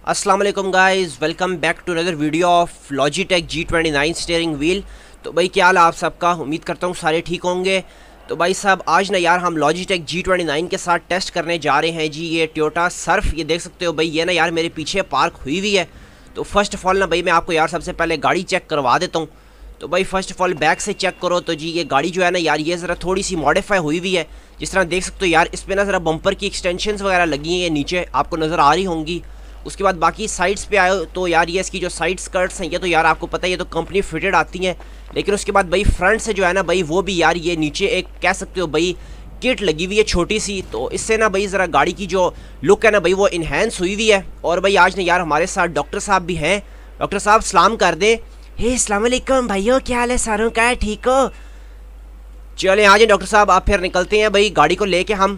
अस्सलाम वालेकुम guys, welcome back to another video of Logitech G29 steering wheel. तो भाई क्या हाल है आप सबका। उम्मीद करता हूँ सारे ठीक होंगे। तो भाई साहब आज ना यार हम लॉजिटेक G29 के साथ टेस्ट करने जा रहे हैं जी। ये टोयोटा सर्फ, ये देख सकते हो भाई, ये ना यार मेरे पीछे पार्क हुई हुई है। तो फर्स्ट ऑफ ऑल ना भाई मैं आपको यार सबसे पहले गाड़ी चेक करवा देता हूँ। तो भाई फर्स्ट ऑफ ऑल बैक से चेक करो तो जी ये गाड़ी जो है ना यार ये ज़रा थोड़ी सी मॉडिफाई हुई हुई है। जिस तरह देख सकते हो यार इस पर ना ज़रा बम्पर की एक्सटेंशंस वगैरह लगी हैं, ये नीचे आपको नज़र आ रही होंगी। उसके बाद बाकी साइड्स पे आए तो यार ये इसकी जो साइड स्कर्ट्स हैं ये तो यार आपको पता है ये तो कंपनी फिटेड आती हैं। लेकिन उसके बाद भाई फ्रंट से जो है ना भाई वो भी यार ये नीचे एक कह सकते हो भाई किट लगी हुई है छोटी सी। तो इससे ना भाई ज़रा गाड़ी की जो लुक है ना भाई वो इन्हेंस हुई हुई है। और भाई आज ने यार हमारे साथ डॉक्टर साहब भी हैं। डॉक्टर साहब सलाम कर दें। हे अस्सलाम वालेकुम भाइयों, क्या हाल है सारों का, ठीक हो? चले आ जाए डॉक्टर साहब, आप फिर निकलते हैं भाई गाड़ी को लेके हम।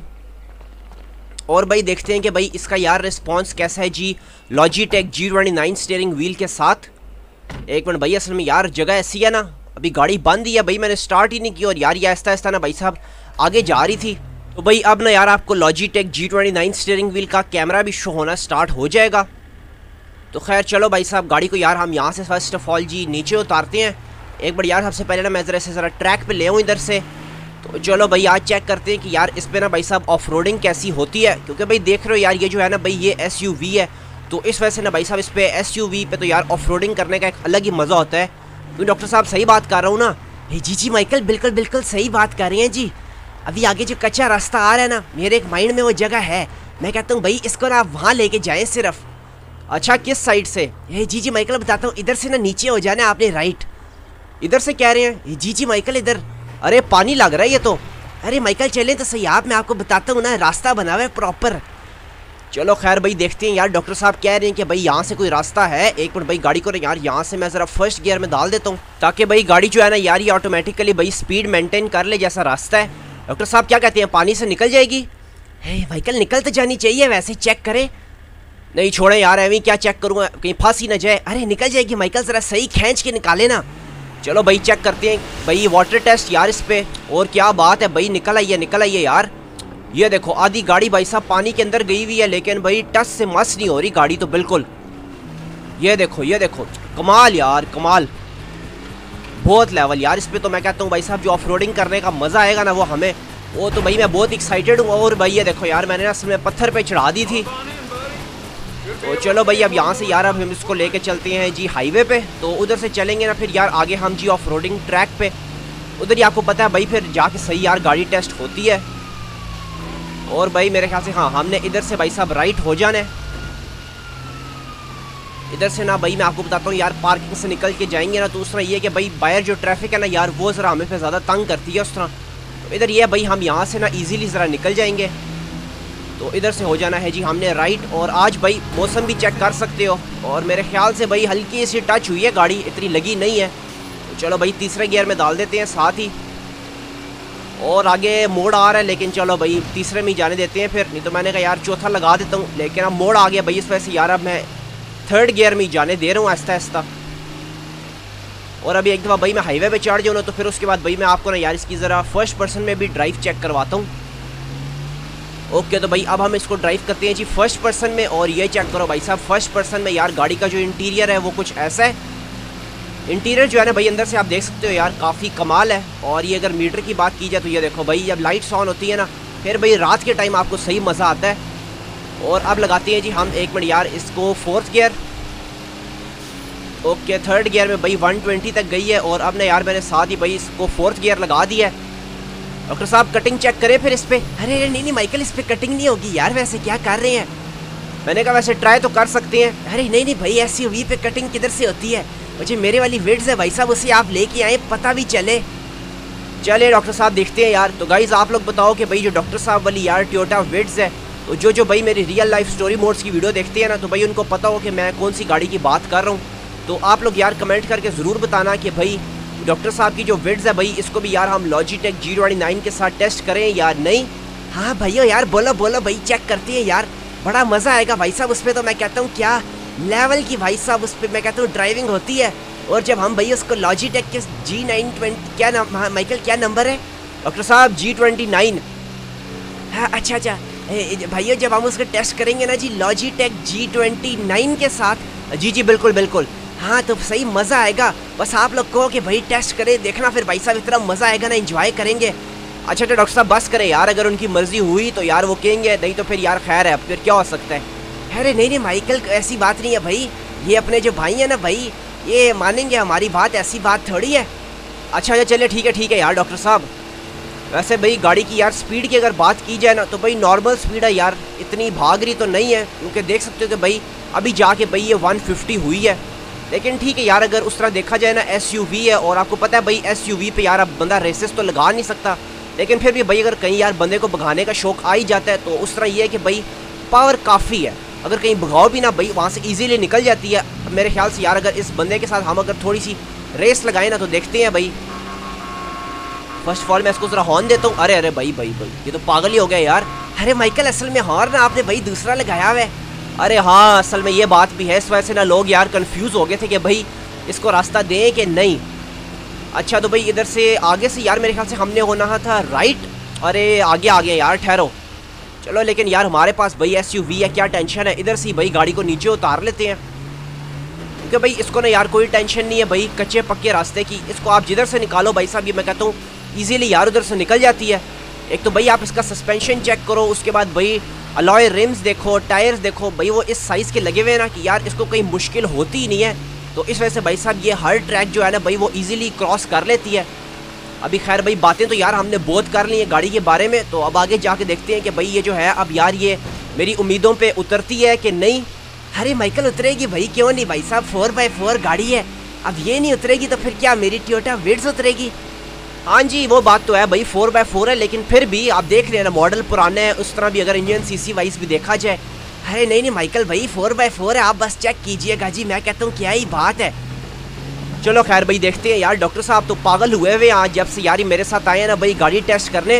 और भाई देखते हैं कि भाई इसका यार रिस्पांस कैसा है जी लॉजिटेक G29 स्टीयरिंग व्हील के साथ। एक मिनट भाई, असल में यार जगह ऐसी है ना, अभी गाड़ी बंद ही है भाई, मैंने स्टार्ट ही नहीं की और यार ये आहिस्ता आहिस्ता ना भाई साहब आगे जा रही थी। तो भाई अब ना यार आपको लॉजिटेक G29 स्टीयरिंग व्हील का कैमरा भी शो होना स्टार्ट हो जाएगा। तो खैर चलो भाई साहब गाड़ी को यार हम यहाँ से फर्स्ट ऑफ ऑल जी नीचे उतारते हैं। एक बार यार सबसे पहले ना मैं ज़रा ट्रैक पे ले आऊँ इधर से। तो चलो भाई आज चेक करते हैं कि यार इस पे ना भाई साहब ऑफ रोडिंग कैसी होती है। क्योंकि भाई देख रहे हो यार ये जो है ना भाई ये SUV है, तो इस वजह से ना भाई साहब इस पे SUV पे तो यार ऑफ रोडिंग करने का एक अलग ही मज़ा होता है। तो डॉक्टर साहब सही बात कर रहा हूँ ना? जी माइकल, बिल्कुल बिल्कुल सही बात कर रहे हैं जी। अभी आगे जो कच्चा रास्ता आ रहा है ना, मेरे एक माइंड में वो जगह है, मैं कहता हूँ भाई इसको ना आप वहाँ लेके जाएँ सिर्फ। अच्छा किस साइड से? जी माइकल बताता हूँ, इधर से ना नीचे हो जाना आपने राइट। इधर से कह रहे हैं? जी माइकल इधर। अरे पानी लग रहा है ये तो। अरे माइकल चलें तो सही, आप मैं आपको बताता हूँ ना, रास्ता बना हुआ है प्रॉपर। चलो खैर भाई देखते हैं यार, डॉक्टर साहब कह रहे हैं कि भाई यहाँ से कोई रास्ता है। एक मिनट भाई गाड़ी को यार यहाँ से मैं ज़रा फर्स्ट गियर में डाल देता हूँ ताकि भाई गाड़ी जो है ना यार ये ऑटोमेटिकली भाई स्पीड मेंटेन कर ले जैसा रास्ता है। डॉक्टर साहब क्या कहते हैं, पानी से निकल जाएगी? माइकल निकल तो जानी चाहिए, वैसे चेक करें। नहीं छोड़े यार, अभी क्या चेक करूँगा, कहीं फंस ही ना जाए। अरे निकल जाएगी माइकल, ज़रा सही खींच के निकाले ना। चलो भाई चेक करते हैं भाई वाटर टेस्ट यार इस पे। और क्या बात है भाई, निकल आई है यार। ये देखो आधी गाड़ी भाई साहब पानी के अंदर गई हुई है, लेकिन भाई टच से मस नहीं हो रही गाड़ी तो बिल्कुल। ये देखो कमाल यार, कमाल, बहुत लेवल यार इस पे। तो मैं कहता हूँ भाई साहब जो ऑफ रोडिंग करने का मज़ा आएगा ना वो हमें, वो तो भाई मैं बहुत एक्साइटेड हूँ। और भाई ये देखो यार मैंने ना असल में पत्थर पे चढ़ा दी थी। तो चलो भाई अब यहाँ से यार अब हम इसको लेके चलते हैं जी हाईवे पे। तो उधर से चलेंगे ना फिर यार आगे हम जी ऑफ रोडिंग ट्रैक पे, उधर ही आपको पता है भाई फिर जाके सही यार गाड़ी टेस्ट होती है। और भाई मेरे ख्याल से हाँ हमने इधर से भाई साहब राइट हो जाना है। इधर से ना भाई मैं आपको बताता हूँ यार पार्किंग से निकल के जाएंगे ना तो उस तरह ये कि भाई बाहर जो ट्रैफिक है ना यार वो ज़रा हमें फिर ज़्यादा तंग करती है उस तरह। तो इधर ये भाई हम यहाँ से ना ईजीली ज़रा निकल जाएंगे। तो इधर से हो जाना है जी हमने राइट। और आज भाई मौसम भी चेक कर सकते हो, और मेरे ख्याल से भाई हल्की सी टच हुई है गाड़ी, इतनी लगी नहीं है। तो चलो भाई तीसरे गियर में डाल देते हैं साथ ही। और आगे मोड़ आ रहा है, लेकिन चलो भाई तीसरे में ही जाने देते हैं फिर, नहीं तो मैंने कहा यार चौथा लगा देता हूँ, लेकिन अब मोड़ आ गया भाई इस वजह से यार अब मैं थर्ड गियर में ही जाने दे रहा हूँ आहिस्ता आहिस्ता। और अभी एक दफ़ा भाई मैं हाईवे पे चढ़ जाऊँ ना तो फिर उसके बाद भाई मैं आपको ना यार इसकी ज़रा फर्स्ट पर्सन में भी ड्राइव चेक करवाता हूँ। ओके तो भाई अब हम इसको ड्राइव करते हैं जी फर्स्ट पर्सन में। और ये चेक करो भाई साहब फर्स्ट पर्सन में यार गाड़ी का जो इंटीरियर है वो कुछ ऐसा है। इंटीरियर जो है ना भाई अंदर से आप देख सकते हो यार काफ़ी कमाल है। और ये अगर मीटर की बात की जाए तो ये देखो भाई जब लाइट्स ऑन होती है ना फिर भाई रात के टाइम आपको सही मज़ा आता है। और अब लगाते हैं जी हम एक मिनट यार इसको fourth gear. Okay third gear में भाई 120 तक गई है। और अब ना यार मैंने साथ ही भाई इसको फोर्थ गियर लगा दिया है। डॉक्टर साहब कटिंग चेक करें फिर इस पे। अरे नहीं माइकल इस पे कटिंग नहीं होगी यार, वैसे क्या कर रहे हैं? मैंने कहा वैसे ट्राई तो कर सकते हैं। अरे नहीं भाई SUV पे कटिंग किधर से होती है, मुझे मेरे वाली विड्स है भाई साहब, उसे आप लेके आए पता भी चले। चले डॉक्टर साहब देखते हैं यार। तो गाइज आप लोग बताओ कि भाई जो डॉक्टर साहब वाली यार टोयोटा विड्स है, तो जो भाई मेरी रियल लाइफ स्टोरी मोड्स की वीडियो देखते हैं ना तो भाई उनको पता हो कि मैं कौन सी गाड़ी की बात कर रहा हूँ। तो आप लोग यार कमेंट करके ज़रूर बताना कि भाई डॉक्टर साहब की जो विड्स है भाई इसको भी यार हम लॉजिटेक G29 के साथ टेस्ट करें या नहीं। हाँ भैया यार बोलो भाई चेक करते हैं यार, बड़ा मज़ा आएगा भाई साहब उस पर। तो मैं कहता हूँ क्या लेवल की भाई साहब उस पर मैं कहता हूँ ड्राइविंग होती है। और जब हम भाई उसको लॉजिटेक के G920 क्या नाम, हाँ माइकल क्या नंबर है डॉक्टर साहब? G29। हाँ अच्छा भाइयों जब हम उसको टेस्ट करेंगे ना जी लॉजिटेक G29 के साथ, जी जी बिल्कुल बिल्कुल, हाँ तो सही मज़ा आएगा। बस आप लोग कहो कि भाई टेस्ट करें, देखना फिर भाई साहब इतना मज़ा आएगा ना, एंजॉय करेंगे। अच्छा तो डॉक्टर साहब बस करें यार, अगर उनकी मर्ज़ी हुई तो यार वो कहेंगे, नहीं तो फिर यार खैर है, अब फिर क्या हो सकता है। अरे नहीं नहीं माइकल ऐसी बात नहीं है भाई, ये अपने जो भाई हैं ना भाई, ये मानेंगे हमारी बात, ऐसी बात थोड़ी है। अच्छा चलिए ठीक है यार डॉक्टर साहब। वैसे भाई गाड़ी की यार स्पीड की अगर बात की जाए ना तो भाई नॉर्मल स्पीड है यार, इतनी भाग रही तो नहीं है, क्योंकि देख सकते हो कि भाई अभी जाके भाई ये 150 हुई है। लेकिन ठीक है यार, अगर उस तरह देखा जाए ना SUV है, और आपको पता है भाई SUV पे यार अब बंदा रेसेस तो लगा नहीं सकता, लेकिन फिर भी भाई अगर कहीं यार बंदे को भगाने का शौक आ ही जाता है तो उस तरह ये है कि भाई पावर काफ़ी है, अगर कहीं भगाओ भी ना भाई वहाँ से ईजीली निकल जाती है। मेरे ख्याल से यार अगर इस बंदे के साथ हम अगर थोड़ी सी रेस लगाएं ना तो देखते हैं भाई। फर्स्ट ऑफ ऑल मैं इसको जरा हॉर्न देता हूँ। अरे भाई ये तो पागल ही हो गया यार। अरे माइकल असल में हॉर्न ना आपने भाई दूसरा लगाया हुआ है। अरे हाँ असल में ये बात भी है, इस वजह से ना लोग यार कंफ्यूज हो गए थे कि भाई इसको रास्ता दें कि नहीं। अच्छा तो भाई इधर से आगे से यार मेरे ख्याल से हमने होना था राइट। अरे आगे आ गया यार, ठहरो। चलो लेकिन यार हमारे पास भाई SUV है, क्या टेंशन है। इधर से भाई गाड़ी को नीचे उतार लेते हैं, क्योंकि भाई इसको ना यार कोई टेंशन नहीं है भाई कच्चे पक्के रास्ते की। इसको आप जिधर से निकालो भाई साहब, ये मैं कहता हूँ ईजीली यार उधर से निकल जाती है। एक तो भाई आप इसका सस्पेंशन चेक करो, उसके बाद भाई अलॉय रिम्स देखो, टायर्स देखो, भाई वो इस साइज़ के लगे हुए हैं ना कि यार इसको कहीं मुश्किल होती ही नहीं है। तो इस वजह से भाई साहब ये हर ट्रैक जो है ना भाई वो ईजिली क्रॉस कर लेती है। अभी खैर भाई बातें तो यार हमने बहुत कर ली है गाड़ी के बारे में, तो अब आगे जाके देखते हैं कि भाई ये जो है अब यार ये मेरी उम्मीदों पे उतरती है कि नहीं। अरे माइकल उतरेगी भाई, क्यों नहीं भाई साहब, 4x4 गाड़ी है। अब ये नहीं उतरेगी तो फिर क्या मेरी टोयोटा विड्स उतरेगी। हाँ जी वो बात तो है भाई 4x4 है, लेकिन फिर भी आप देख रहे हैं ना मॉडल पुराने हैं, उस तरह भी अगर इंजन CC वाइज भी देखा जाए। अरे नहीं माइकल भाई 4x4 है, आप बस चेक कीजिएगा जी, मैं कहता हूँ क्या ही बात है। चलो खैर भाई देखते हैं यार। डॉक्टर साहब तो पागल हुए हुए आज जब से यार मेरे साथ आए हैं ना भाई गाड़ी टेस्ट करने।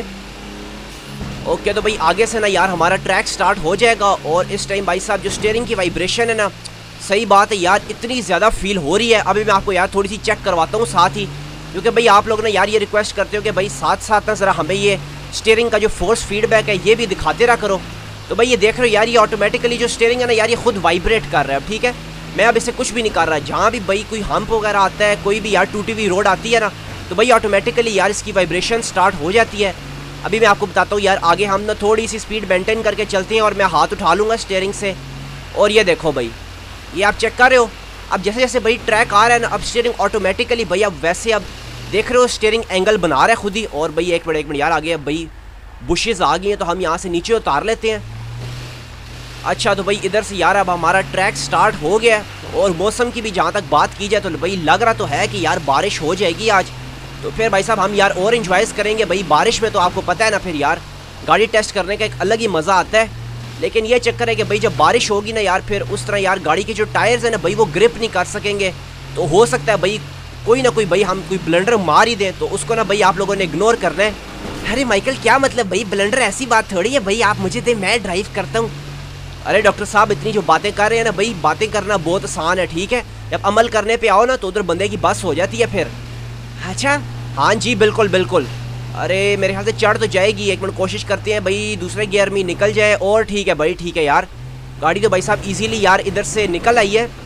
ओके तो भाई आगे से ना यार हमारा ट्रैक स्टार्ट हो जाएगा, और इस टाइम भाई साहब जो स्टीयरिंग की वाइब्रेशन है ना, सही बात है यार इतनी ज़्यादा फील हो रही है। अभी मैं आपको यार थोड़ी सी चेक करवाता हूँ साथ ही, क्योंकि भाई आप लोग ना यार ये रिक्वेस्ट करते हो कि भाई साथ साथ ना ज़रा हमें ये स्टीयरिंग का जो फोर्स फीडबैक है ये भी दिखाते रहा करो। तो भाई ये देख रहे हो यार ये ऑटोमेटिकली जो स्टीयरिंग है ना यार ये खुद वाइब्रेट कर रहा है। ठीक है मैं अब इसे कुछ भी नहीं कर रहा, जहाँ भी भाई कोई हम्प वगैरह आता है, कोई भी यार टूटी हुई रोड आती है ना, तो भाई ऑटोमेटिकली यार इसकी वाइब्रेशन स्टार्ट हो जाती है। अभी मैं आपको बताता हूँ यार, आगे हम ना थोड़ी सी स्पीड मेंटेन करके चलते हैं, और मैं हाथ उठा लूँगा स्टीयरिंग से, और ये देखो भाई ये आप चेक कर रहे हो। अब जैसे जैसे भाई ट्रैक आ रहा है ना, अब स्टीयरिंग ऑटोमेटिकली भाई अब वैसे अब देख रहे हो स्टीयरिंग एंगल बना रहा है खुद ही। और भाई एक मिनट यार आगे अब भाई बुशेज़ आ गई हैं, तो हम यहाँ से नीचे उतार लेते हैं। अच्छा तो भाई इधर से यार अब हमारा ट्रैक स्टार्ट हो गया, और मौसम की भी जहाँ तक बात की जाए तो भाई लग रहा तो है कि यार बारिश हो जाएगी आज। तो फिर भाई साहब हम यार और इंजॉय करेंगे भाई बारिश में। तो आपको पता है ना फिर यार गाड़ी टेस्ट करने का एक अलग ही मज़ा आता है। लेकिन ये चक्कर है कि भाई जब बारिश होगी ना यार, फिर उस तरह यार गाड़ी के जो टायर्स हैं ना भाई वो ग्रिप नहीं कर सकेंगे। तो हो सकता है भाई कोई ना कोई भाई हम कोई ब्लंडर मार ही दें, तो उसको ना भाई आप लोगों ने इग्नोर करना है। अरे माइकल क्या मतलब भाई ब्लंडर, ऐसी बात थोड़ी है भाई, आप मुझे दे मैं ड्राइव करता हूँ। अरे डॉक्टर साहब इतनी जो बातें कर रहे हैं ना भाई, बातें करना बहुत आसान है ठीक है, जब अमल करने पे आओ ना तो उधर बंदे की बस हो जाती है फिर। अच्छा हाँ जी बिल्कुल। अरे मेरे ख्याल से चढ़ तो जाएगी, एक मिनट कोशिश करते हैं भाई दूसरे गियर में निकल जाए। और ठीक है भाई ठीक है यार, गाड़ी तो भाई साहब इजीली यार इधर से निकल आई है।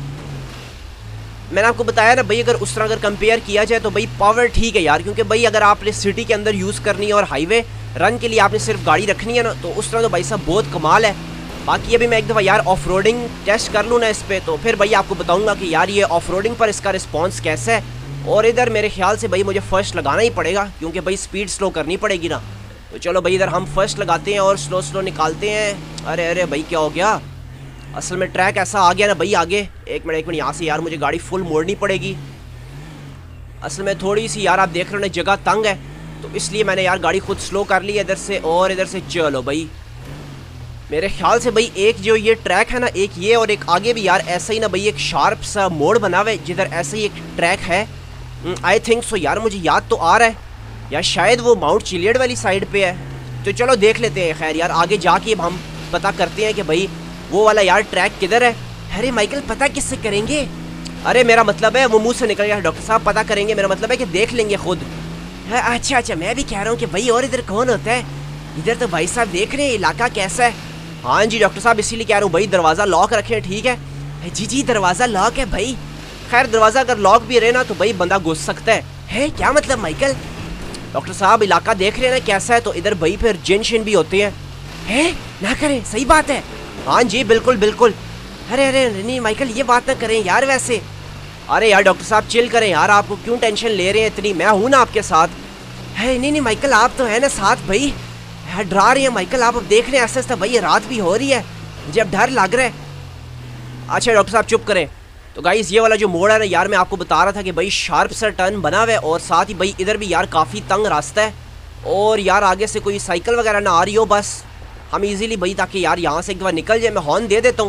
मैंने आपको बताया ना भाई अगर उस तरह अगर कंपेयर किया जाए तो भाई पावर ठीक है यार, क्योंकि भाई अगर आपने सिटी के अंदर यूज़ करनी है और हाईवे रन के लिए आपने सिर्फ गाड़ी रखनी है ना, तो उस तरह तो भाई साहब बहुत कमाल है। बाकी अभी मैं एक दफ़ा यार ऑफ रोडिंग टेस्ट कर लूँ ना इस पर, तो फिर भाई आपको बताऊँगा कि यार ये ऑफ रोडिंग पर इसका रिस्पॉन्स कैसा है। और इधर मेरे ख्याल से भाई मुझे फर्स्ट लगाना ही पड़ेगा, क्योंकि भाई स्पीड स्लो करनी पड़ेगी ना। तो चलो भाई इधर हम फर्स्ट लगाते हैं और स्लो निकालते हैं। अरे भाई क्या हो गया, असल में ट्रैक ऐसा आ गया ना भाई आगे। एक मिनट यहाँ से यार मुझे गाड़ी फुल मोड़नी पड़ेगी। असल में थोड़ी सी यार आप देख रहे हो ना जगह तंग है, तो इसलिए मैंने यार गाड़ी खुद स्लो कर ली है इधर से। और इधर से चलो भाई मेरे ख्याल से भाई एक जो ये ट्रैक है ना, एक ये और एक आगे भी यार ऐसा ही ना भाई एक शार्प सा मोड़ बना हुआ है जिधर ऐसे ही एक ट्रैक है। आई थिंक सो यार, मुझे याद तो आ रहा है यार, शायद वो माउंट चिलियड वाली साइड पे है। तो चलो देख लेते हैं। खैर यार आगे जाके अब हम पता करते हैं कि भाई वो वाला यार ट्रैक किधर है। अरे माइकल पता किससे करेंगे? अरे मेरा मतलब है वो मुंह से निकल गया डॉक्टर साहब, पता करेंगे मेरा मतलब है कि देख लेंगे खुद। अच्छा मैं भी कह रहा हूँ कि भाई और इधर कौन होता है। इधर तो भाई साहब देख रहे हैं इलाका कैसा है। हाँ जी डॉक्टर साहब, इसीलिए कह रहा हूँ भाई दरवाज़ा लॉक रखें, ठीक है। जी जी दरवाज़ा लॉक है भाई। खैर दरवाज़ा अगर लॉक भी रहे ना तो भाई बंदा घुस सकता है क्या मतलब माइकल? डॉक्टर साहब इलाका देख रहे हैं ना कैसा है, तो इधर भाई फिर जिन शिन भी होते हैं ना करें, सही बात है। हाँ जी बिल्कुल बिल्कुल। अरे अरे नहीं माइकल ये बात ना करें यार वैसे। अरे यार डॉक्टर साहब चिल करें यार, आपको क्यों टेंशन ले रहे हैं इतनी, मैं हूं ना आपके साथ। है नहीं माइकल आप तो है ना साथ भाई, डरा रहे हैं माइकल आप, अब देख रहे हैं ऐसा ऐसा भाई रात भी हो रही है, मुझे अब डर लग रहा है। अच्छा डॉक्टर साहब चुप करें। तो गाइस ये वाला जो मोड़ है ना यार, मैं आपको बता रहा था कि भाई शार्प सा टर्न बना हुआ है, और साथ ही भाई इधर भी यार काफ़ी तंग रास्ता है, और यार आगे से कोई साइकिल वगैरह ना आ रही हो, बस हम इजीली भाई ताकि यार यहाँ से एक बार निकल जाए। मैं हॉर्न दे देता हूँ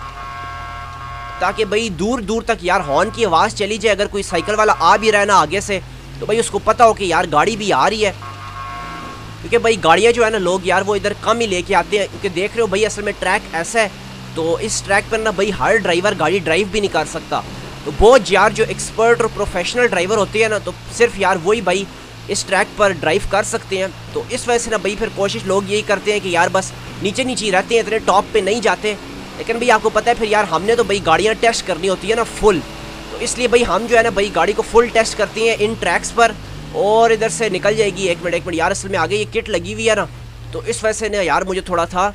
ताकि भाई दूर दूर तक यार हॉर्न की आवाज़ चली जाए। अगर कोई साइकिल वाला आ भी रहा है ना आगे से, तो भाई उसको पता हो कि यार गाड़ी भी आ रही है, क्योंकि भाई गाड़ियाँ जो है ना लोग यार वो इधर कम ही लेके आते हैं, क्योंकि देख रहे हो भाई असल में ट्रैक ऐसा है, तो इस ट्रैक पर ना भाई हर ड्राइवर गाड़ी ड्राइव भी नहीं कर सकता। तो बहुत यार जो एक्सपर्ट और प्रोफेशनल ड्राइवर होते हैं ना, तो सिर्फ यार वही भाई इस ट्रैक पर ड्राइव कर सकते हैं। तो इस वजह से ना भाई फिर कोशिश लोग यही करते हैं कि यार बस नीचे नीचे रहते हैं, इतने टॉप पे नहीं जाते। लेकिन भाई आपको पता है फिर यार हमने तो भाई गाड़ियाँ टेस्ट करनी होती है ना फुल, तो इसलिए भाई हम जो है ना भाई गाड़ी को फुल टेस्ट करते हैं इन ट्रैक्स पर। और इधर से निकल जाएगी, एक मिनट यार असल में आगे ये किट लगी हुई है ना, तो इस वजह से ना यार मुझे थोड़ा था।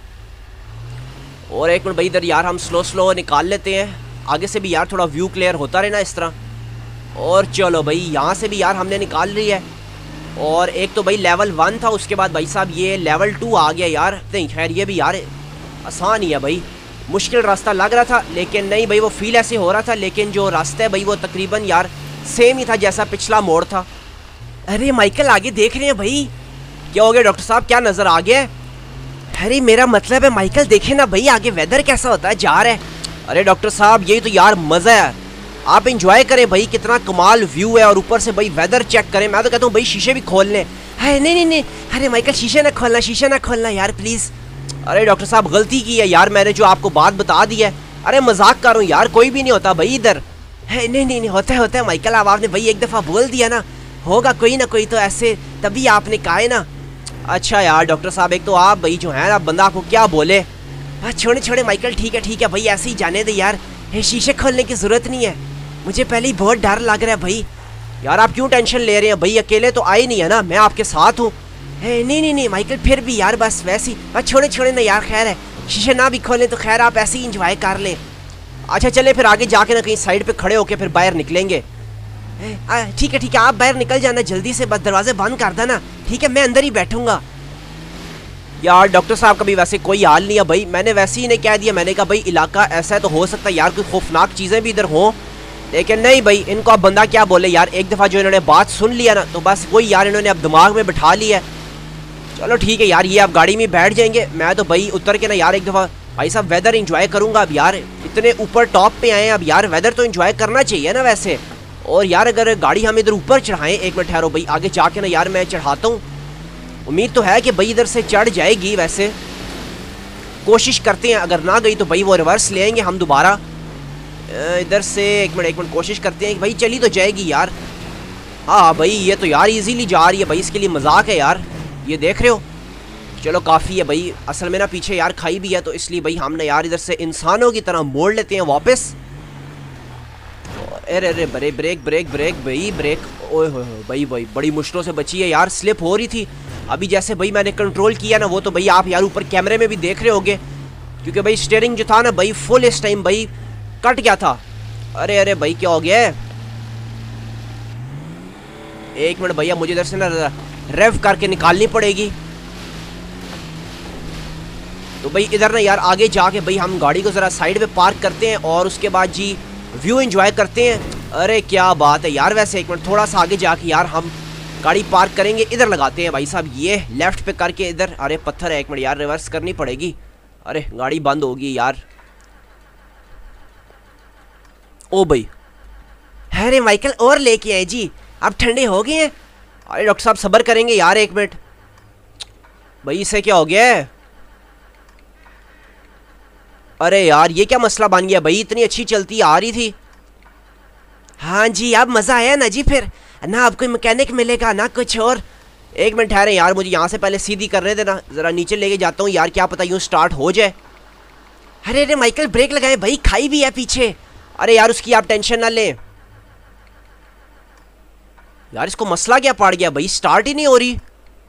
और एक मिनट भाई इधर यार हम स्लो निकाल लेते हैं, आगे से भी यार थोड़ा व्यू क्लियर होता रहे ना इस तरह। और चलो भाई यहाँ से भी यार हमने निकाल ली है, और एक तो भाई लेवल 1 था, उसके बाद भाई साहब ये लेवल 2 आ गया यार। नहीं खैर ये भी यार आसान ही है भाई, मुश्किल रास्ता लग रहा था लेकिन नहीं भाई वो फील ऐसे हो रहा था, लेकिन जो रास्ता है भाई वो तकरीबन यार सेम ही था जैसा पिछला मोड़ था। अरे माइकल आगे देख रहे हैं भाई, क्या हो गया डॉक्टर साहब, क्या नज़र आ गया? अरे मेरा मतलब है माइकल देखे ना भाई आगे वेदर कैसा होता है जा रहा है। अरे डॉक्टर साहब यही तो यार मज़ा है, आप इंजॉय करें भाई, कितना कमाल व्यू है, और ऊपर से भाई वेदर चेक करें। मैं तो कहता हूँ भाई शीशे भी खोल लें। है नहीं अरे माइकल शीशे ना खोलना यार प्लीज़। अरे डॉक्टर साहब गलती की है यार मैंने, जो आपको बात बता दी है। अरे मजाक कर रहा हूँ यार, कोई भी नहीं होता भाई इधर। है नहीं होता है माइकल, अब आपने भाई एक दफ़ा बोल दिया ना, होगा कोई ना कोई तो ऐसे, तभी आपने कहा है ना। अच्छा यार डॉक्टर साहब एक तो आप भाई जो है ना बंदा आपको क्या बोले, छोड़े माइकल, ठीक है भाई ऐसे ही जाने दे यार, शीशे खोलने की ज़रूरत नहीं है, मुझे पहले ही बहुत डर लग रहा है भाई। यार आप क्यों टेंशन ले रहे हैं भाई, अकेले तो आए नहीं है ना, मैं आपके साथ हूँ। नहीं माइकल फिर भी यार बस वैसे ही, बस छोड़े ना यार, खैर है शीशे ना भी खोलें तो खैर आप ऐसे ही इंजॉय कर लें। अच्छा चले फिर आगे जाके ना कहीं साइड पे खड़े होके फिर बाहर निकलेंगे। ठीक है आप बाहर निकल जाना जल्दी से, बस दरवाजे बंद कर देना, ठीक है मैं अंदर ही बैठूंगा। यार डॉक्टर साहब का भी वैसे कोई हाल नहीं है भाई, मैंने वैसे ही नहीं कह दिया, मैंने कहा भाई इलाका ऐसा है तो हो सकता है यार कोई खौफनाक चीज़ें भी इधर हों, लेकिन नहीं भाई इनको अब बंदा क्या बोले यार, एक दफ़ा जो इन्होंने बात सुन लिया ना तो बस वही यार इन्होंने अब दिमाग में बिठा लिया है। चलो ठीक है यार, ये आप गाड़ी में बैठ जाएंगे, मैं तो भाई उतर के ना यार एक दफ़ा भाई साहब वेदर एंजॉय करूँगा। अब यार इतने ऊपर टॉप पे आए हैं, अब यार वेदर तो एंजॉय करना चाहिए ना वैसे। और यार अगर गाड़ी हम इधर ऊपर चढ़ाएं, एक मिनट ठहरो भाई, आगे जाके ना यार मैं चढ़ाता हूँ, उम्मीद तो है कि भाई इधर से चढ़ जाएगी, वैसे कोशिश करते हैं, अगर ना गई तो भाई वो रिवर्स ले आएंगे हम दोबारा इधर से। एक मिनट कोशिश करते हैं कि भाई चली तो जाएगी यार। हाँ भाई ये तो यार इजीली जा रही है भाई, इसके लिए मजाक है यार, ये देख रहे हो। चलो काफ़ी है भाई, असल में ना पीछे यार खाई भी है, तो इसलिए भाई हमने यार इधर से इंसानों की तरह मोड़ लेते हैं वापस। अरे ब्रेक भाई ब्रेक, ओए हो भाई बड़ी मुश्किलों से बची है यार, स्लिप हो रही थी अभी जैसे भाई मैंने कंट्रोल किया ना, वो तो भाई आप यार ऊपर कैमरे में भी देख रहे होगे, क्योंकि भाई स्टीयरिंग जो था ना भाई फुल इस टाइम भाई कट गया था। अरे भाई क्या हो गया, एक मिनट भैया मुझे इधर से ना रेव करके निकालनी पड़ेगी। तो भाई इधर ना यार आगे जाके भाई हम गाड़ी को ज़रा साइड पे पार्क करते हैं, और उसके बाद जी व्यू एंजॉय करते हैं। अरे क्या बात है यार, वैसे एक मिनट थोड़ा सा आगे जाके यार हम गाड़ी पार्क करेंगे, इधर लगाते हैं भाई साहब, ये लेफ्ट पे करके इधर। अरे पत्थर है, एक मिनट यार रिवर्स करनी पड़ेगी, अरे गाड़ी बंद होगी यार। ओ भाई अरे माइकल और लेके आए जी, आप ठंडे हो गए हैं। अरे डॉक्टर साहब सब्र करेंगे यार एक मिनट, भाई इसे क्या हो गया है? अरे यार ये क्या मसला बन गया भाई, इतनी अच्छी चलती आ रही थी। हाँ जी अब मज़ा आया ना जी, फिर ना अब कोई मैकेनिक मिलेगा ना कुछ और। एक मिनट ठहरे यार, मुझे यहाँ से पहले सीधी कर रहे थे ना, ज़रा नीचे लेके जाता हूँ यार, क्या पता यूँ स्टार्ट हो जाए। अरे अरे माइकल ब्रेक लगाए भाई, खाई भी है पीछे। अरे यार उसकी आप टेंशन ना लें यार, इसको मसला क्या पड़ गया भाई, स्टार्ट ही नहीं हो रही,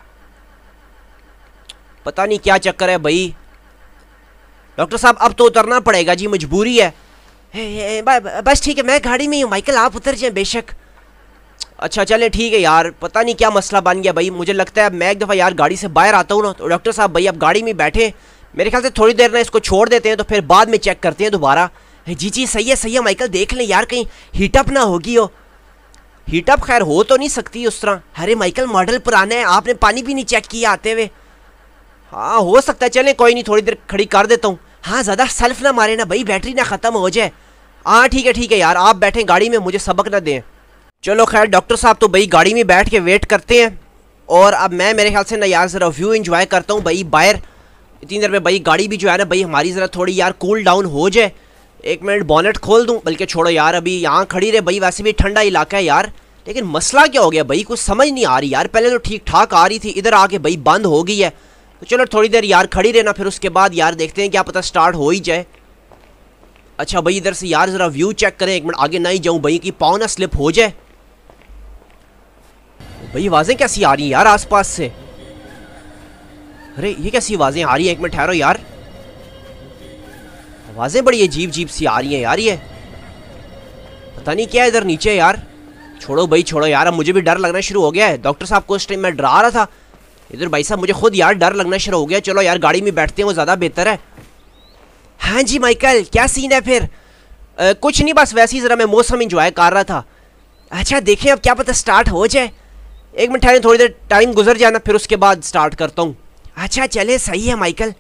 पता नहीं क्या चक्कर है भाई। डॉक्टर साहब अब तो उतरना पड़ेगा जी, मजबूरी है। बस ठीक है, मैं गाड़ी में ही हूँ माइकल, आप उतर जाए बेशक। अच्छा चले ठीक है यार, पता नहीं क्या मसला बन गया भाई, मुझे लगता है मैं एक दफ़ा यार गाड़ी से बाहर आता हूँ ना। तो डॉक्टर साहब भाई अब गाड़ी में बैठे, मेरे ख्याल से थोड़ी देर ना इसको छोड़ देते हैं, तो फिर बाद में चेक करते हैं दोबारा। जी जी सही है माइकल, देख लें यार कहीं हीटअप ना होगी हो। हीटअप खैर हो तो नहीं सकती उस तरह। अरे माइकल मॉडल पुराना है, आपने पानी भी नहीं चेक किया आते हुए। हाँ हो सकता है, चलें कोई नहीं, थोड़ी देर खड़ी कर देता हूँ। हाँ ज़्यादा सेल्फ ना मारे ना भाई, बैटरी ना ख़त्म हो जाए। हाँ ठीक है यार, आप बैठें गाड़ी में, मुझे सबक ना दें। चलो खैर डॉक्टर साहब तो भाई गाड़ी में बैठ के वेट करते हैं, और अब मैं मेरे ख्याल से ना यार ज़रा व्यू एंजॉय करता हूँ भाई बाहर। इतनी देर में भाई गाड़ी भी जो है ना भाई हमारी ज़रा थोड़ी यार कूल डाउन हो जाए। एक मिनट बॉनेट खोल दूँ, बल्कि छोड़ो यार अभी यहाँ खड़ी रहे भाई, वैसे भी ठंडा इलाका है यार। लेकिन मसला क्या हो गया भाई, कुछ समझ नहीं आ रही यार, पहले तो ठीक ठाक आ रही थी, इधर आके भाई बंद हो गई है। तो चलो थोड़ी देर यार खड़ी रहना, फिर उसके बाद यार देखते हैं, क्या पता स्टार्ट हो ही जाए। अच्छा भाई इधर से यार ज़रा व्यू चेक करें, एक मिनट आगे ना ही जाऊँ भाई कि पाँव ना स्लिप हो जाए। भाई आवाज़ें कैसी आ रही हैं यार आसपास से, अरे ये कैसी आवाज़ें आ रही हैं, एक मिनट ठहरो यार, आवाज़ें बड़ी अजीब सी आ रही हैं यार, ये पता नहीं क्या है इधर नीचे यार। छोड़ो भाई छोड़ो यार, अब मुझे भी डर लगना शुरू हो गया है। डॉक्टर साहब को उस टाइम मैं डरा रहा था, इधर भाई साहब मुझे खुद यार डर लगना शुरू हो गया। चलो यार गाड़ी में बैठते हैं, वो ज़्यादा बेहतर है। हाँ जी माइकल क्या सीन है फिर? कुछ नहीं, बस वैसे ही ज़रा मैं मौसम इंजॉय कर रहा था। अच्छा देखें अब क्या पता स्टार्ट हो जाए, एक मिनट ठहरें, थोड़ी देर टाइम गुजर जाना, फिर उसके बाद स्टार्ट करता हूँ। अच्छा चले सही है माइकल।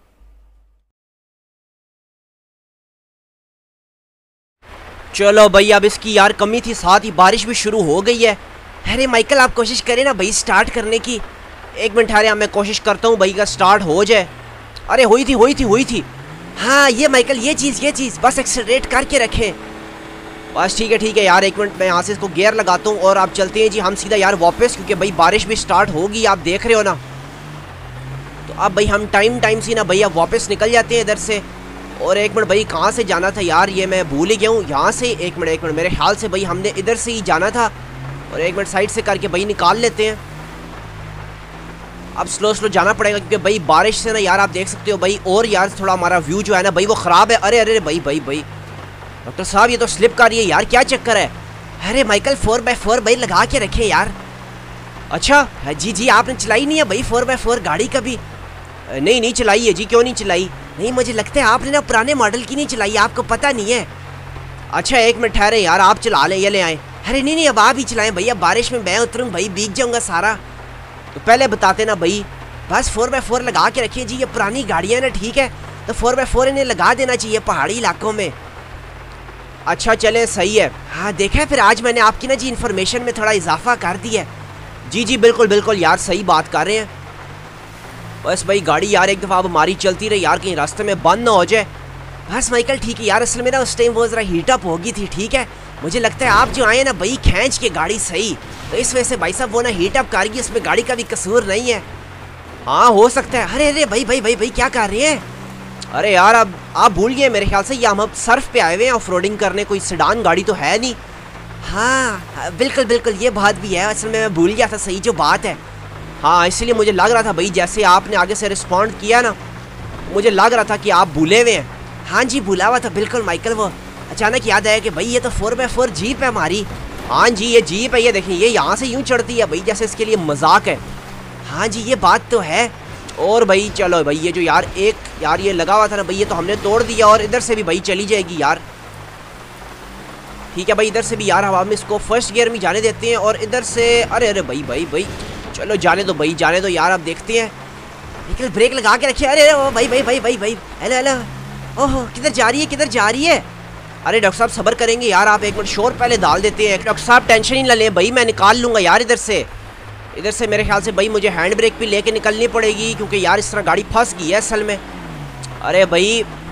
चलो भाई अब इसकी यार कमी थी, साथ ही बारिश भी शुरू हो गई है। अरे माइकल आप कोशिश करें ना भाई स्टार्ट करने की, एक मिनट ठहरे, मैं कोशिश करता हूँ भाई का स्टार्ट हो जाए। अरे हुई थी। हाँ ये माइकल ये चीज़ बस एक्सेलरेट करके रखें बस। ठीक है यार, एक मिनट मैं यहाँ से इसको गियर लगाता हूँ, और आप चलते हैं जी हम सीधा यार वापस, क्योंकि भाई बारिश भी स्टार्ट होगी, आप देख रहे हो ना। तो अब भाई हम टाइम से ना भाई अब वापस निकल जाते हैं इधर से। और एक मिनट भाई कहाँ से जाना था यार, ये मैं भूल ही गया हूँ। यहाँ से एक मिनट मेरे ख्याल से भाई हमने इधर से ही जाना था, और एक मिनट साइड से करके भाई निकाल लेते हैं। अब स्लो जाना पड़ेगा, क्योंकि भाई बारिश से ना यार आप देख सकते हो भाई, और यार थोड़ा हमारा व्यू जो है ना भाई वो ख़राब है। अरे भाई डॉक्टर साहब ये तो स्लिप कर रही है यार, क्या चक्कर है? अरे माइकल 4x4 भाई लगा के रखे यार। अच्छा जी आपने चलाई नहीं है भाई 4x4 गाड़ी कभी? नहीं चलाई है जी, क्यों नहीं चलाई? नहीं मुझे लगता है आपने ना पुराने मॉडल की नहीं चलाई, आपको पता नहीं है। अच्छा एक मिनट ठहरे यार, आप चला लें, ये ले आए। अरे नहीं अब आप ही चलाएं भैया, बारिश में मैं उतरूँ भाई, भीग जाऊँगा सारा। तो पहले बताते ना भाई, बस 4x4 लगा के रखिए जी, ये पुरानी गाड़ियाँ ना ठीक है, तो 4x4 इन्हें लगा देना चाहिए पहाड़ी इलाकों में। अच्छा चले सही है। हाँ देखा है फिर आज मैंने आपकी ना जी इन्फॉर्मेशन में थोड़ा इजाफा कर दिया है। जी बिल्कुल यार सही बात कर रहे हैं। बस भाई गाड़ी यार एक दफ़ा अब हमारी चलती रही यार, कहीं रास्ते में बंद ना हो जाए। बस माइकल ठीक है यार, असल में ना उस टाइम वो ज़रा हीटअप हो गई थी, ठीक है। मुझे लगता है आप जो आए ना भाई खींच के गाड़ी सही, तो इस वजह से भाई साहब वो ना हीटअप कर गई, उसमें गाड़ी का भी कसूर नहीं है। हाँ हो सकता है। अरे भाई क्या कर रहे हैं? अरे यार अब आप भूल गए मेरे ख्याल से, ये हम अब सर्फ पे आए हुए हैं ऑफ रोडिंग करने, कोई सेडान गाड़ी तो है नहीं। हाँ बिल्कुल ये बात भी है, असल में मैं भूल गया था, सही जो बात है। हाँ इसलिए मुझे लग रहा था भाई, जैसे आपने आगे से रिस्पॉन्ड किया ना, मुझे लग रहा था कि आप भूले हुए हैं। हाँ जी भूला हुआ था बिल्कुल माइकल, वो अचानक याद आया कि भाई ये तो 4x4 जीप है हमारी। हाँ जी ये जीप है, ये देखें ये यहाँ से यूँ चढ़ती है भाई, जैसे इसके लिए मजाक है। हाँ जी ये बात तो है। और भाई चलो भाई ये जो यार एक यार ये लगा हुआ था ना भाई, ये तो हमने तोड़ दिया, और इधर से भी भाई चली जाएगी यार। ठीक है भाई इधर से भी यार हम इसको फर्स्ट गियर में जाने देते हैं, और इधर से अरे भाई चलो जाने दो भाई, जाने दो यार। अब देखते हैं, लेकिन ब्रेक लगा के रखिए। अरे भाई हेलो ओहो किधर जा रही है? अरे डॉक्टर साहब सब्र करेंगे यार, आप एक मिनट शोर पहले डाल देते हैं। डॉक्टर साहब टेंशन ही ना लें भाई, मैं निकाल लूँगा यार इधर से मेरे ख्याल से भाई मुझे हैंड ब्रेक भी लेके निकलनी पड़ेगी, क्योंकि यार इस तरह गाड़ी फंस गई है असल में। अरे भाई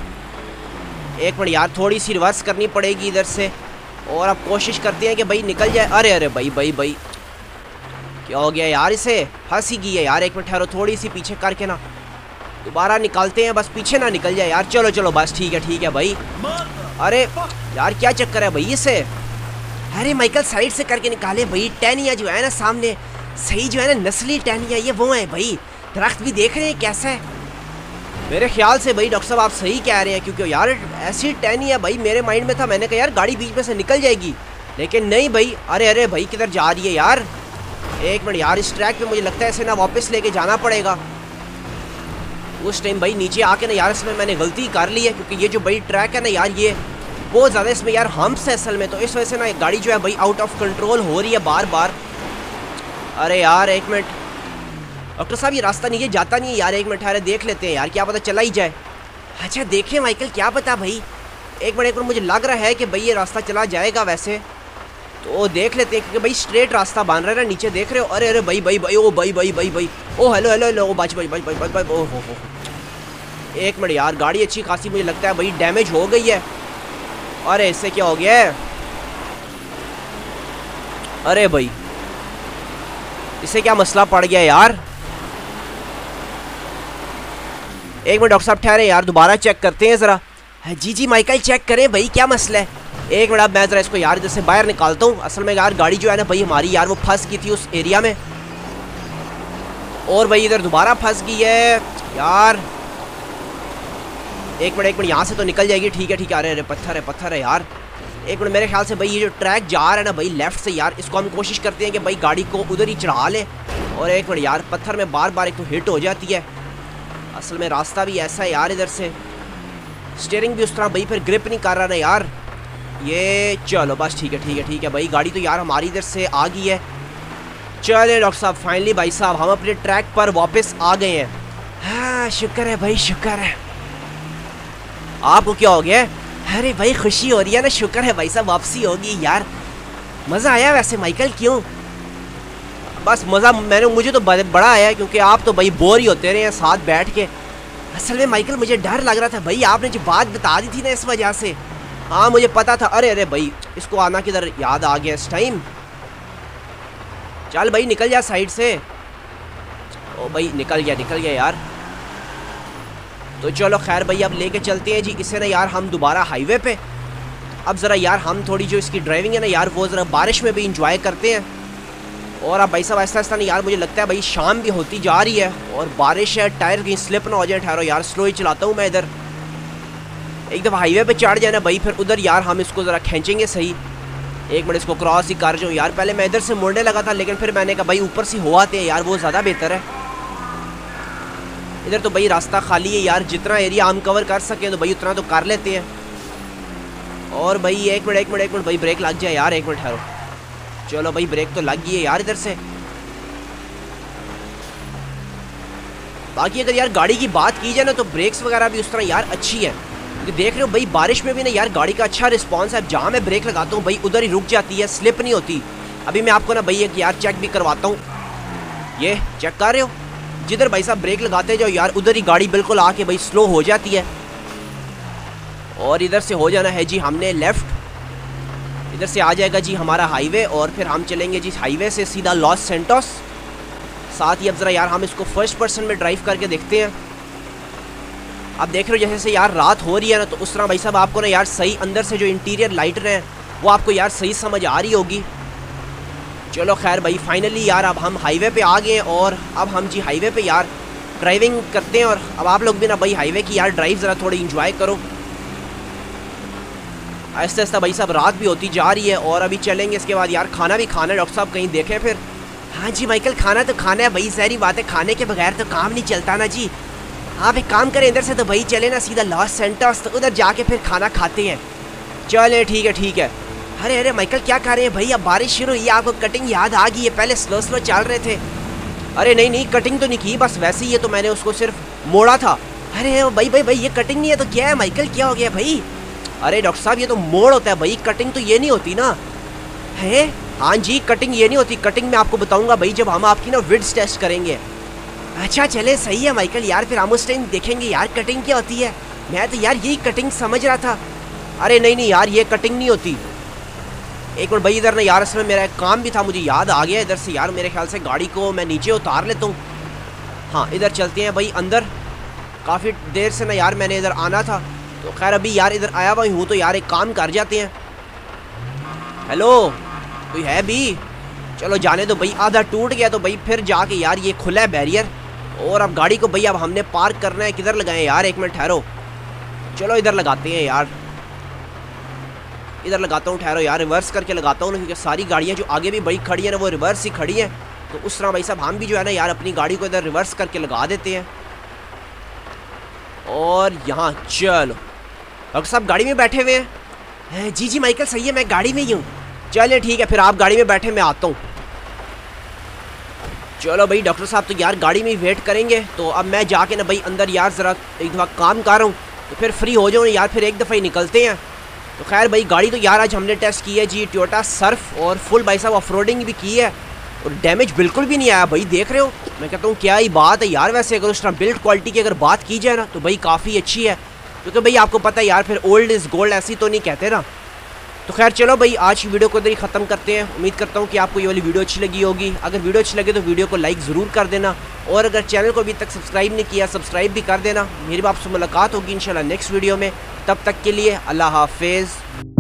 एक मिनट यार, थोड़ी सी रिवर्स करनी पड़ेगी इधर से, और अब कोशिश करते हैं कि भाई निकल जाए। अरे भाई क्या हो गया यार, इसे फंस ही गई है यार। एक मिनट ठहरो, थोड़ी सी पीछे करके ना दोबारा निकालते हैं, बस पीछे ना निकल जाए यार। चलो चलो बस ठीक है भाई। अरे यार क्या चक्कर है भाई इसे। अरे माइकल साइड से करके निकाले भाई। टैनिया जो है ना सामने, सही जो है ना नस्ली टैनिया, ये वो है भाई। दरख्त भी देख रहे हैं कैसा है। मेरे ख्याल से भाई डॉक्टर साहब आप सही कह रहे हैं, क्योंकि यार ऐसी टैनिया भाई मेरे माइंड में था, मैंने कहा यार गाड़ी बीच में से निकल जाएगी, लेकिन नहीं भाई। अरे भाई किधर जा रही है यार। एक मिनट यार, इस ट्रैक पे मुझे लगता है इसे ना वापस लेके जाना पड़ेगा। उस टाइम भाई नीचे आके ना यार इसमें मैंने गलती कर ली है, क्योंकि ये जो भाई ट्रैक है ना यार, ये बहुत ज़्यादा इसमें यार हम्प्स है असल में, तो इस वजह से ना गाड़ी जो है भाई आउट ऑफ कंट्रोल हो रही है बार बार। अरे यार एक मिनट डॉक्टर साहब, ये रास्ता नीचे जाता नहीं है यार। एक मिनट ठहरे देख लेते हैं यार, क्या पता चला ही जाए। अच्छा देखें माइकल, क्या पता भाई। एक मिनट मुझे लग रहा है कि भाई ये रास्ता चला जाएगा वैसे, तो देख लेते हैं, क्योंकि भाई स्ट्रेट रास्ता बन रहा है ना, नीचे देख रहे हो। अरे भाई ओ भाई ओ हेलो ओ बच ओ हो। एक मिनट यार, गाड़ी अच्छी खासी मुझे लगता है भाई डैमेज हो गई है। अरे इससे क्या हो गया है। अरे भाई इससे क्या मसला पड़ गया यार। एक मिनट डॉक्टर साहब ठहरे यार, दोबारा चेक करते हैं ज़रा। जी माइकल चेक करें भाई, क्या मसला है। एक मिनट, अब मैं ज़रा इसको यार इधर से बाहर निकालता हूँ। असल में यार गाड़ी जो है ना भाई हमारी यार वो फंस गई थी उस एरिया में, और भाई इधर दोबारा फंस गई है यार। एक मिनट यहाँ से तो निकल जाएगी। ठीक है। अरे पत्थर है यार। एक मिनट, मेरे ख्याल से भाई ये जो ट्रैक जा रहा है ना भाई लेफ्ट से यार, इसको हम कोशिश करते हैं कि भाई गाड़ी को उधर ही चढ़ा लें। और एक मिनट यार, पत्थर में बार एक तो हिट हो जाती है। असल में रास्ता भी ऐसा है यार, इधर से स्टीयरिंग भी उस तरह भाई फिर ग्रिप नहीं कर रहा ना यार ये। चलो बस ठीक है भाई, गाड़ी तो यार हमारी इधर से आ गई है। चले डॉक्टर साहब, फाइनली भाई साहब हम अपने ट्रैक पर वापस आ गए हैं। हाँ शुक्र है भाई, शुक्र है। आपको क्या हो गया। अरे भाई खुशी हो रही है ना, शुक्र है भाई साहब वापसी होगी यार। मज़ा आया वैसे माइकल, क्यों। बस मज़ा मुझे तो बड़ा आया, क्योंकि आप तो भाई बोर ही होते रहे हैं साथ बैठ के। असल में माइकल मुझे डर लग रहा था भाई, आपने जो बात बता दी थी ना इस वजह से। हाँ मुझे पता था। अरे भाई इसको आना किधर याद आ गया इस टाइम। चल भाई निकल जा साइड से। ओ भाई निकल गया यार। तो चलो खैर भाई अब लेके चलते हैं जी इसे ना यार हम दोबारा हाईवे पे। अब ज़रा यार हम थोड़ी जो इसकी ड्राइविंग है ना यार, वो ज़रा बारिश में भी इंजॉय करते हैं। और अब भाई साहब ऐसा नहीं यार, मुझे लगता है भाई शाम भी होती जा रही है और बारिश है, टायर कहीं स्लिप ना हो जाए। ठहरो यार, स्लो ही चलाता हूँ मैं इधर। एक दफ़ा हाईवे पे चढ़ जाए ना भाई, फिर उधर यार हम इसको ज़रा खींचेंगे सही। एक मिनट इसको क्रॉस ही कर जाऊँ यार। पहले मैं इधर से मुड़ने लगा था, लेकिन फिर मैंने कहा भाई ऊपर से हो आते हैं यार, वो ज़्यादा बेहतर है। इधर तो भाई रास्ता खाली है यार, जितना एरिया हम कवर कर सकें तो भाई उतना तो कर लेते हैं। और भाई एक मिनट भाई ब्रेक लग जाए यार। एक मिनट ठहरो। चलो भाई ब्रेक तो लग गई है यार इधर से। बाकी अगर यार गाड़ी की बात की जाए ना, तो ब्रेक्स वगैरह भी उस तरह यार अच्छी है। देख रहे हो भाई बारिश में भी ना यार गाड़ी का अच्छा रिस्पांस है। जहाँ मैं ब्रेक लगाता हूँ भाई उधर ही रुक जाती है, स्लिप नहीं होती। अभी मैं आपको ना भाई एक यार चेक भी करवाता हूँ। ये चेक कर रहे हो, जिधर भाई साहब ब्रेक लगाते जाओ यार उधर ही गाड़ी बिल्कुल आके भाई स्लो हो जाती है। और इधर से हो जाना है जी हमने लेफ़्ट। इधर से आ जाएगा जी हमारा हाईवे, और फिर हम चलेंगे जी हाईवे से सीधा लॉस सेंटोस। साथ ही अब ज़रा यार हम इसको फर्स्ट पर्सन में ड्राइव करके देखते हैं। आप देख रहे हो जैसे से यार रात हो रही है ना, तो उस तरह भाई साहब आपको ना यार सही अंदर से जो इंटीरियर लाइट हैं वो आपको यार सही समझ आ रही होगी। चलो खैर भाई फाइनली यार अब हम हाईवे पे आ गए हैं, और अब हम जी हाईवे पे यार ड्राइविंग करते हैं। और अब आप लोग भी ना भाई हाईवे की यार ड्राइव ज़रा थोड़ी इंजॉय करो। आहिस्ता आहिस्ता भाई साहब रात भी होती जा रही है, और अभी चलेंगे इसके बाद यार खाना भी खाना है। डॉक्टर साहब कहीं देखें फिर। हाँ जी माइकल, खाना तो खाना है भाई, सारी बात है, खाने के बगैर तो काम नहीं चलता ना जी। आप एक काम करें, इधर से तो भाई चले ना सीधा लॉस सेंटोस, तो उधर जाके फिर खाना खाते हैं। चले ठीक है। अरे माइकल क्या कर रहे हैं भाई, अब बारिश शुरू हुई है, आपको कटिंग याद आ गई है। पहले स्लो चल रहे थे। अरे नहीं कटिंग तो नहीं की, बस वैसे ही है, तो मैंने उसको सिर्फ मोड़ा था। अरे भाई ये कटिंग नहीं है तो क्या है माइकल, क्या हो गया भाई। अरे डॉक्टर साहब ये तो मोड़ होता है भाई, कटिंग तो ये नहीं होती ना है। हाँ जी कटिंग ये नहीं होती, कटिंग मैं आपको बताऊंगा भाई जब हम आपकी ना विड्स टेस्ट करेंगे। अच्छा चले सही है माइकल यार, फिर हम उस टाइम देखेंगे यार कटिंग क्या होती है। मैं तो यार यही कटिंग समझ रहा था। अरे नहीं यार ये कटिंग नहीं होती। एक मिनट भाई, इधर ना यार इसमें मेरा एक काम भी था, मुझे याद आ गया इधर से यार। मेरे ख्याल से गाड़ी को मैं नीचे उतार लेता हूँ। हाँ इधर चलते हैं भाई अंदर। काफ़ी देर से ना यार मैंने इधर आना था, तो खैर अभी यार इधर आया हुआ हूँ, तो यार एक काम कर जाते हैं। हेलो कोई है भी? चलो जाने दो भाई, आधा टूट गया तो भाई फिर जाके यार ये खुला है बैरियर। और अब गाड़ी को भाई अब हमने पार्क करना है। किधर लगाएं यार, एक मिनट ठहरो। चलो इधर लगाते हैं यार, इधर लगाता हूँ। ठहरो यार, रिवर्स करके लगाता हूँ ना, क्योंकि सारी गाड़ियाँ जो आगे भी भाई खड़ी हैं ना वो रिवर्स ही खड़ी हैं। तो उस तरह भाई साहब हम भी जो है ना यार अपनी गाड़ी को इधर रिवर्स करके लगा देते हैं। और यहाँ चलो, डॉक्टर साहब गाड़ी में बैठे हुए हैं? जी जी माइकल सही है, मैं गाड़ी में ही हूँ। चलिए ठीक है, फिर आप गाड़ी में बैठे, मैं आता हूँ। चलो भाई डॉक्टर साहब तो यार गाड़ी में ही वेट करेंगे। तो अब मैं जाके ना भाई अंदर यार ज़रा एक दफ़ा काम कर रहा हूँ, तो फिर फ्री हो जाऊँ यार, फिर एक दफ़ा ही निकलते हैं। तो खैर भाई गाड़ी तो यार आज हमने टेस्ट की है जी, टोयोटा सर्फ, और फुल भाई साहब ऑफ रोडिंग भी की है, और डैमेज बिल्कुल भी नहीं आया भाई, देख रहे हो। मैं कहता हूँ क्या ही बात है यार। वैसे अगर उस तरह बिल्ड क्वालिटी की अगर बात की जाए ना तो भाई काफ़ी अच्छी है, क्योंकि भाई आपको पता है यार फिर ओल्ड इज़ गोल्ड ऐसी तो नहीं कहते ना। तो खैर चलो भाई आज की वीडियो को इधर ही ख़त्म करते हैं। उम्मीद करता हूँ कि आपको ये वाली वीडियो अच्छी लगी होगी। अगर वीडियो अच्छी लगे तो वीडियो को लाइक ज़रूर कर देना, और अगर चैनल को अभी तक सब्सक्राइब नहीं किया सब्सक्राइब भी कर देना। मेरी आपसे मुलाकात होगी इंशाल्लाह नेक्स्ट वीडियो में, तब तक के लिए अल्लाह हाफिज़।